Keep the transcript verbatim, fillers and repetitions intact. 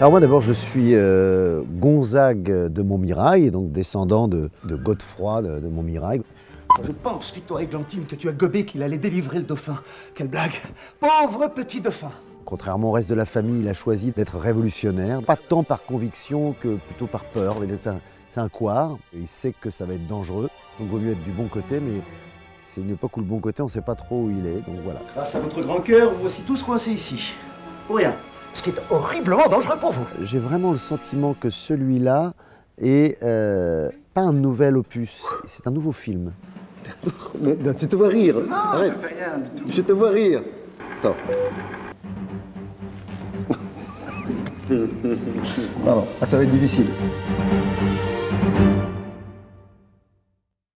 Alors moi d'abord je suis euh, Gonzague de Montmirail, donc descendant de, de Godefroy de, de Montmirail. Je pense, Victoire Églantine, que tu as gobé qu'il allait délivrer le dauphin. Quelle blague! Pauvre petit dauphin! Contrairement au reste de la famille, il a choisi d'être révolutionnaire, pas tant par conviction que plutôt par peur. C'est un couard, il sait que ça va être dangereux, donc il vaut mieux être du bon côté, mais c'est une époque où le bon côté, on ne sait pas trop où il est, donc voilà. Grâce à votre grand cœur, vous voici tous coincés ici. Pour rien. Ce qui est horriblement dangereux pour vous. J'ai vraiment le sentiment que celui-là est euh, pas un nouvel opus, c'est un nouveau film. Mais, non, tu te vois rire. Non, Arrête. je fais rien du tout. Je te vois rire. Attends. Pardon, ah, ça va être difficile.